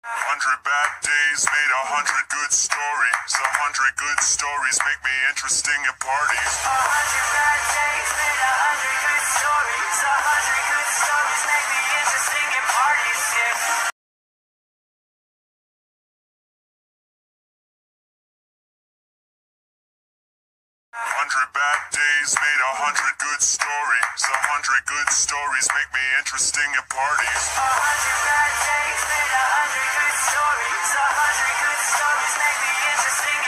100 bad days made 100 good stories. 100 good stories make me interesting at parties. 100 bad days made 100 good stories. 100 good stories make me interesting at parties, yeah. 100 bad days made 100 good stories. 100 good stories make me interesting at parties. 100 bad days made 100 good stories. 100 good stories make me interesting